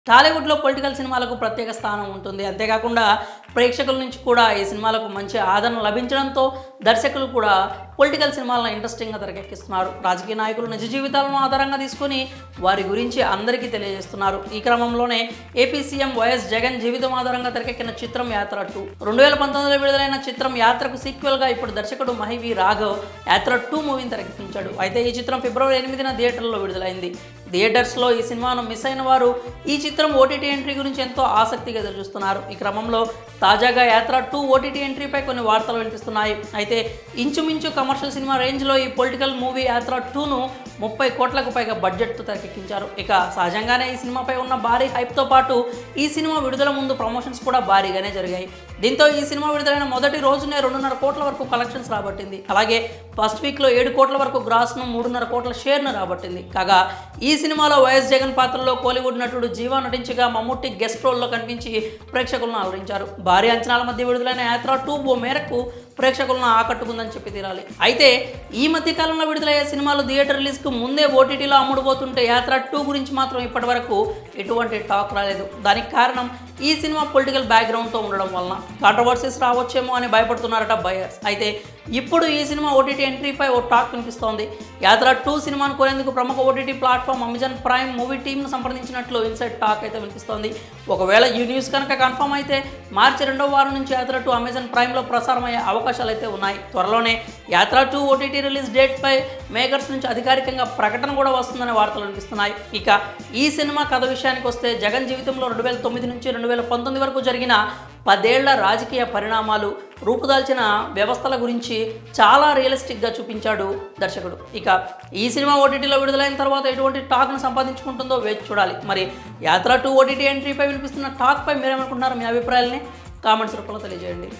టాలీవుడ్‌లో పొలిటికల్ సినిమాలకు ప్రత్యేక స్థానం ఉంటుంది. అంతేకాకుండా ప్రేక్షకుల నుంచి కూడా ఈ సినిమాలకు మంచి ఆదరణ లభించడంతో దర్శకులు కూడా పొలిటికల్ సినిమాలను ఇంట్రెస్టింగ్‌గా తెరకెక్కిస్తున్నారు. రాజకీయ నాయకులు నిజ జీవితాలను ఆధారంగా తీసుకొని వారి గురించి అందరికీ తెలియజేస్తున్నారు. ఈ క్రమంలోనే ఏపీ సీఎం వైఎస్ జగన్ జీవితం ఆధారంగా తెరకెక్కిన చిత్రం యాత్ర 2. 2019లో విడుదలైన చిత్రం యాత్రకు సీక్వెల్‌గా ఇప్పుడు దర్శకుడు మహి రాఘవ్ యాత్ర 2 మూవీని తెరకెక్కించాడు. అయితే ఈ చిత్రం ఫిబ్రవరి 8న థియేటర్లలో విడుదలైంది. థియేటర్స్లో ఈ సినిమాను మిస్ అయిన వారు ఈ చిత్రం ఓటీటీ ఎంట్రీ గురించి ఎంతో ఆసక్తిగా ఎదురుచూస్తున్నారు. ఈ క్రమంలో తాజాగా యాత్ర 2 ఓటీటీ ఎంట్రీపై కొన్ని వార్తలు వినిపిస్తున్నాయి. అయితే ఇంచుమించు కమర్షియల్ సినిమా రేంజ్లో ఈ పొలిటికల్ మూవీ యాత్ర 2ను 30 కోట్లకు పైగా బడ్జెట్తో తెరకెక్కించారు. ఇక సహజంగానే ఈ సినిమాపై ఉన్న భారీ హైప్తో పాటు ఈ సినిమా విడుదల ముందు ప్రమోషన్స్ కూడా భారీగానే జరిగాయి. దీంతో ఈ సినిమా విడుదలైన మొదటి రోజునే 2.5 కోట్ల వరకు కలెక్షన్స్ రాబట్టింది. అలాగే ఫస్ట్ వీక్లో 7 కోట్ల వరకు గ్రాస్ను 3.5 కోట్ల షేర్ను రాబట్టింది. కాగా ఈ సినిమాలో వైఎస్ జగన్ పాత్రలో కోలీవుడ్ నటుడు జీవా నటించగా మమ్ముట్టి గెస్ట్ రోల్లో కనిపించి ప్రేక్షకులను అలరించారు. భారీ అంచనాల మధ్య విడుదలైన యాత్ర 2 మేరకు ప్రేక్షకులను ఆకట్టుకుందని చెప్పి తీరాలి. అయితే ఈ మధ్య కాలంలో విడుదలయ్యే సినిమాలు థియేటర్ రిలీజ్కు ముందే ఓటీటీలో అమ్ముడుపోతుంటే యాత్ర 2 గురించి మాత్రం ఇప్పటివరకు ఎటువంటి టాక్ రాలేదు. దానికి కారణం ఈ సినిమా పొలిటికల్ బ్యాక్గ్రౌండ్తో ఉండడం వలన కాంట్రవర్సీస్ రావచ్చేమో అని భయపడుతున్నారట బయర్స్. అయితే ఇప్పుడు ఈ సినిమా ఓటీటీ ఎంట్రీపై ఓ టాక్ వినిపిస్తోంది. యాత్ర 2 సినిమాను కొనేందుకు ప్రముఖ OTT platform Amazon Prime movie టీమ్ను సంప్రదించినట్లు ఇన్సైడ్ టాక్ అయితే వినిపిస్తోంది. ఒకవేళ ఈ న్యూస్ కనుక కన్ఫర్మ్ అయితే మార్చి 2వ వారం నుంచి యాత్ర 2 అమెజాన్ ప్రైమ్లో ప్రసారమయ్యే అవకాశాలు అయితే ఉన్నాయి. త్వరలోనే యాత్ర 2 ఓటీటీ రిలీజ్ డేట్పై మేకర్స్ నుంచి అధికారికంగా ప్రకటన కూడా వస్తుందనే వార్తలు వినిపిస్తున్నాయి. ఇక ఈ సినిమా కథ విషయానికి వస్తే జగన్ జీవితంలో 2009 నుంచి 2019 వరకు జరిగిన 10 ఏళ్ల రాజకీయ పరిణామాలు, రూపుదాల్చిన వ్యవస్థల గురించి చాలా రియలిస్టిక్గా చూపించాడు దర్శకుడు. ఇక ఈ సినిమా ఓటీటీలో విడుదలైన తర్వాత ఎటువంటి టాక్ను సంపాదించుకుంటుందో వేచి చూడాలి. మరి యాత్ర 2 ఓటీటీ ఎంట్రీపై వినిపిస్తున్న టాక్పై మీరేమనుకుంటున్నారు? మీ అభిప్రాయాలని కామెంట్స్ రూపంలో తెలియజేయండి.